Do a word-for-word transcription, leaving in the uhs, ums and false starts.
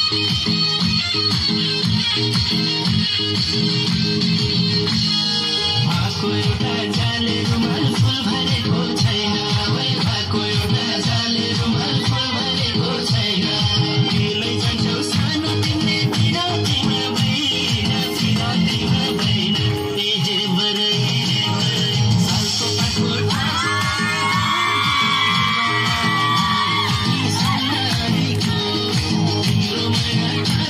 भएको एउटा जाले रुमाल फुल भरेको छैन ओइ भएको एउटा जाले रुमाल फुल भरेको छैन तिमीलाई जान्छौ सानो तिमीले तिरातीमा भइन तिरातीमा भइन तेजे बरै सालको पाखो सानारीको तिम्रो माया